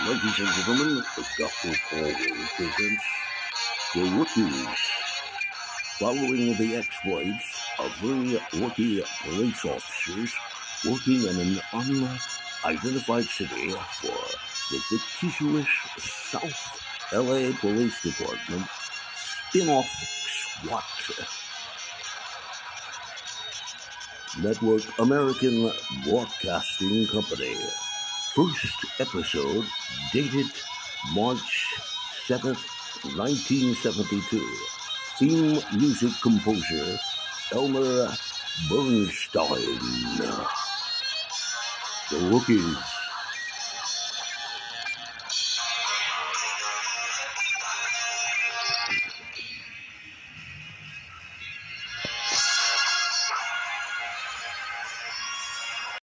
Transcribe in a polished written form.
Ladies and gentlemen, Dr. Paul presents The Rookies. Following the exploits of three rookie police officers working in an unidentified city for the fictitious South LA Police Department spin-off SWAT Network American Broadcasting Company. First episode dated March 7th, 1972. Theme music composer Elmer Bernstein. The Rookies.